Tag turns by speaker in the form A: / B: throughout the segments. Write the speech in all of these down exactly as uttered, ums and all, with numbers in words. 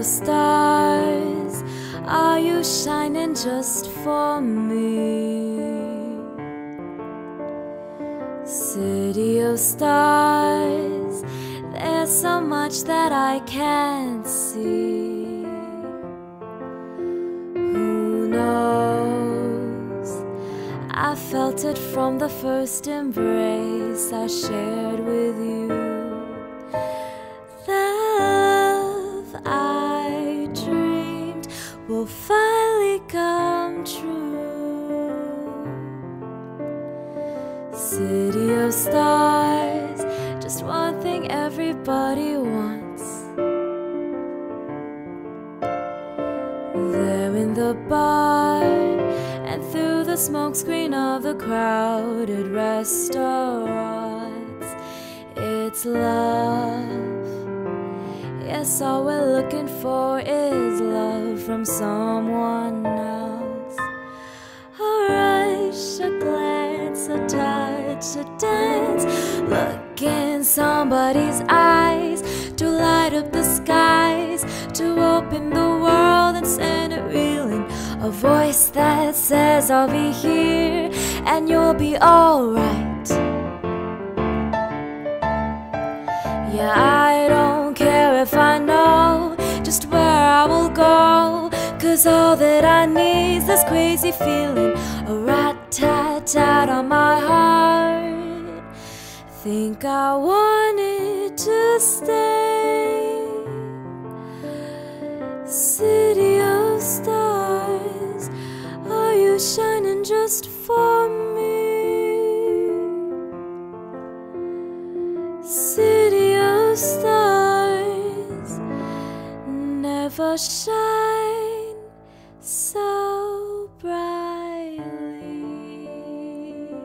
A: of stars, are you shining just for me? City of stars, there's so much that I can't see. Who knows? I felt it from the first embrace I shared with you. The love I dreamed will finally come true. City of stars, just one thing everybody wants. There in the bar, and through the smokescreen of the crowded restaurants, it's love. Yes, all we're looking for is love from someone else. A rush, a glance, a touch, a dance. Look in somebody's eyes to light up the skies, to open the world and send it reeling. A voice that says I'll be here and you'll be alright. Yeah, I don't care if I know just where I will go, 'cause all that I need is this crazy feeling, a rat-tat-tat on my heart. Think I want it to stay. City of stars, are you shining just for me? City of stars, never shine so brightly.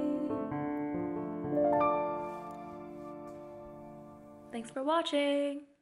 B: Thanks for watching!